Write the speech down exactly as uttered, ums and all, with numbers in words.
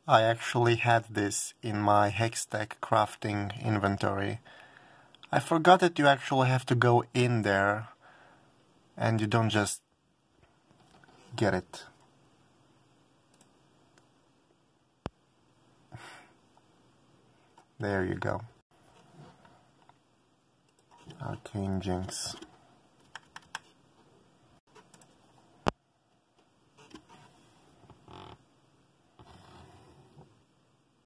I actually had this in my Hextech crafting inventory. I forgot that you actually have to go in there and you don't just get it. There you go. Arcane Jinx.